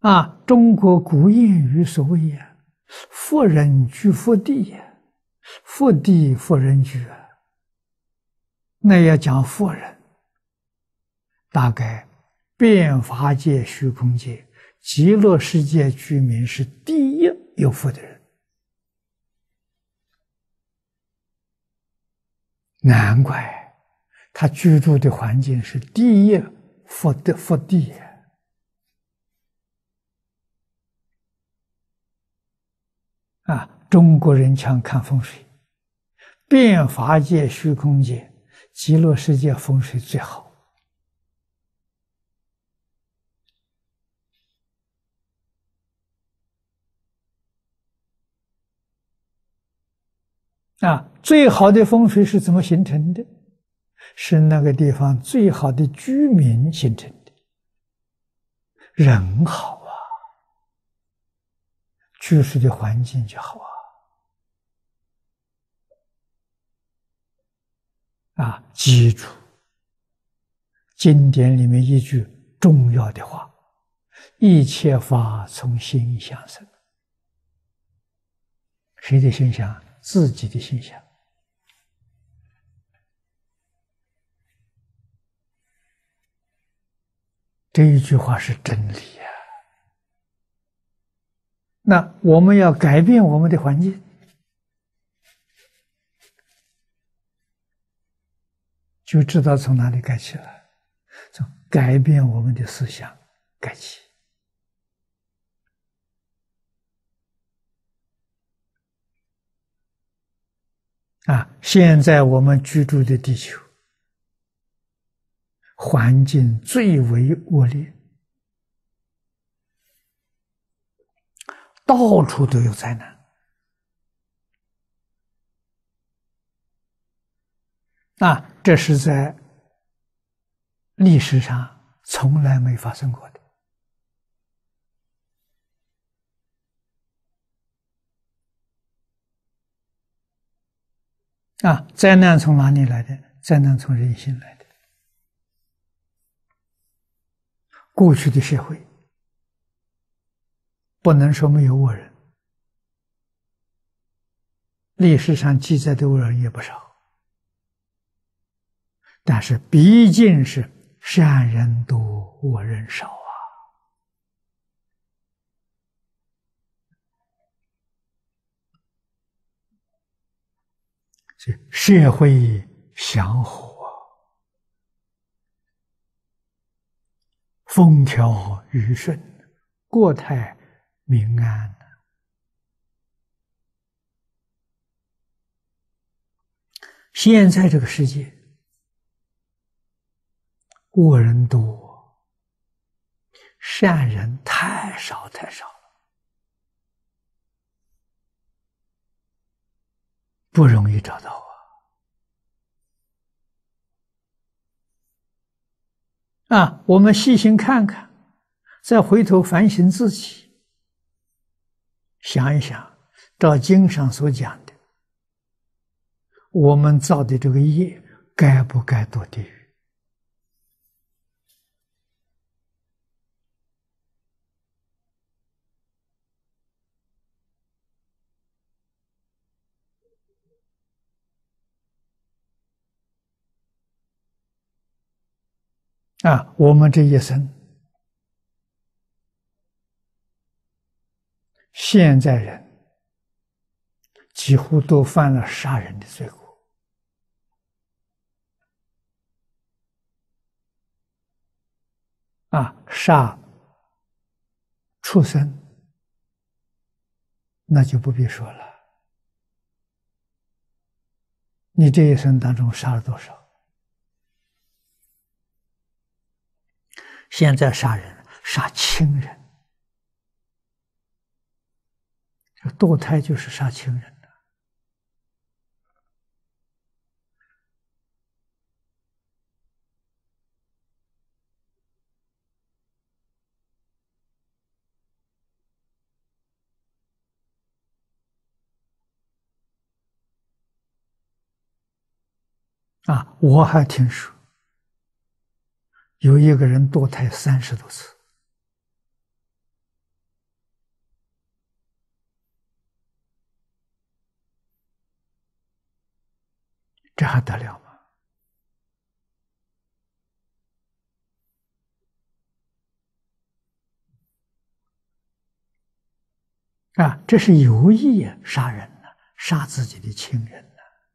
中国古谚语所谓呀，富人居福地呀，福地富人居啊。那要讲富人，大概遍法界、虚空界、极乐世界居民是第一有福的人。难怪他居住的环境是第一福地呀。中国人常看风水，遍法界、虚空界、极乐世界风水最好。最好的风水是怎么形成的？是那个地方最好的居民形成的。人好居住的环境就好记住经典里面一句重要的话：一切法从心想生。谁的心想？自己的心想。这一句话是真理呀。那我们要改变我们的环境，就知道从哪里改起了，从改变我们的思想改起。现在我们居住的地球环境最为恶劣，到处都有灾难。这是在历史上从来没发生过的。灾难从哪里来的？灾难从人心来的。过去的社会不能说没有恶人，历史上记载的恶人也不少，但是毕竟是善人多，恶人少所以社会祥和，风调雨顺，国泰民安。现在这个世界恶人多，善人太少太少了，不容易找到我们细心看看，再回头反省自己，想一想，照经上所讲的，我们造的这个业该不该堕地狱？我们这一生，现在人几乎都犯了杀人的罪过。杀畜生，那就不必说了。你这一生当中杀了多少？现在杀人，杀亲人，这堕胎就是杀亲人我还听说有一个人堕胎30多次。 这还得了吗？这是有意杀人呢，杀自己的亲人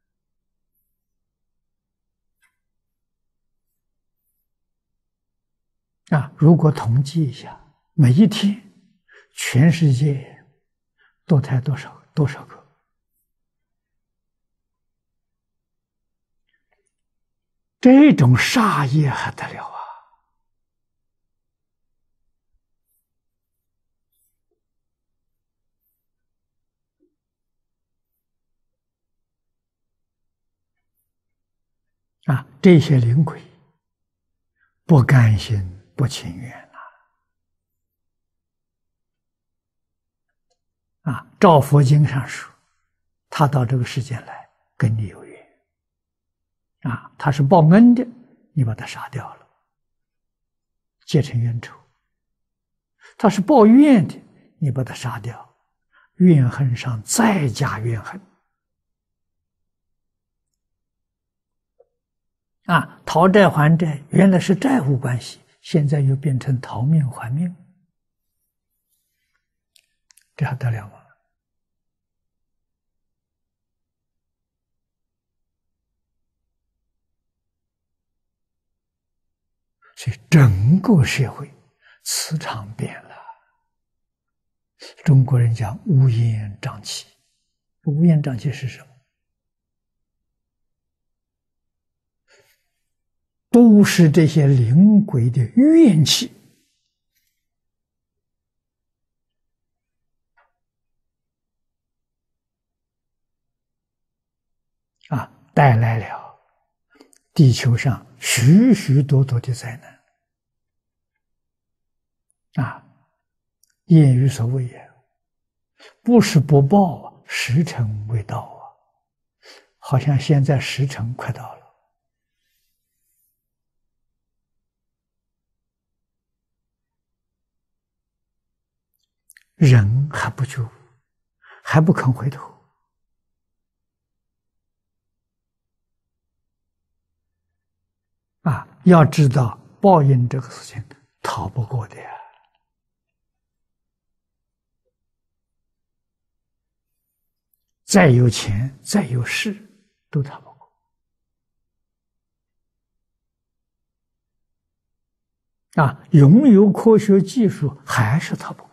呢。如果统计一下，每一天全世界堕胎多少个？这种杀业还得了这些灵鬼不甘心不情愿照佛经上说，他到这个世间来跟你有缘他是报恩的，你把他杀掉了，结成冤仇；他是报怨的，你把他杀掉，怨恨上再加怨恨讨债还债原来是债务关系，现在又变成讨命还命，这还得了吗？所以整个社会磁场变了。中国人讲乌烟瘴气，乌烟瘴气是什么？都是这些灵鬼的怨气带来了地球上许许多多的灾难谚语所谓不是不报时辰未到好像现在时辰快到了，人还不觉悟，还不肯回头要知道报应这个事情逃不过的再有钱再有势都逃不过拥有科学技术还是逃不过